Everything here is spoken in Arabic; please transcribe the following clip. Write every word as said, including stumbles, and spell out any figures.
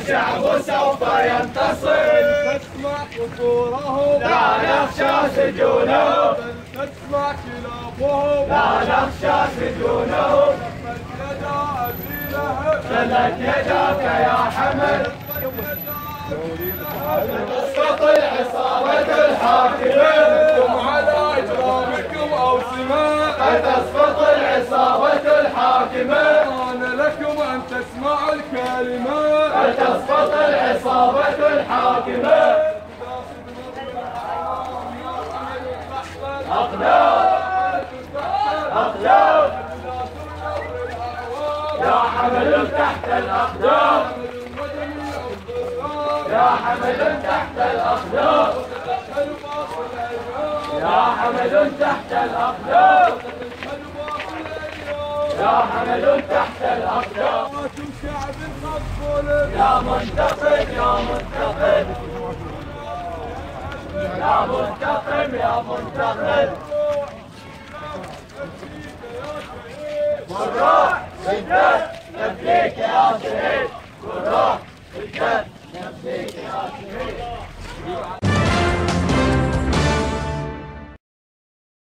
الشعب سوف ينتصر. تسمع قصورهم لا نخشى سجونهم. تسمع كلابهم لا نخشى سجونهم. تلت يداك يا حمد. تسقط عصابة الحاكمة على إجرامكم أو سماء. تسقط العصابة الحاكمة. أنا لكم أن تسمعوا الكلمات. تسقط العصابة الحاكمة. أقلام أقلام يا حمل تحت الأقدام. يا حمل تحت الأقدام. يا حمل تحت الأقدام. يا حمل تحت الأقدام. يا منتقم يا منتقم. يا منتقم يا منتقم. والروح بالدم نفديك يا شهيد. والروح بالدم نفديك يا شهيد.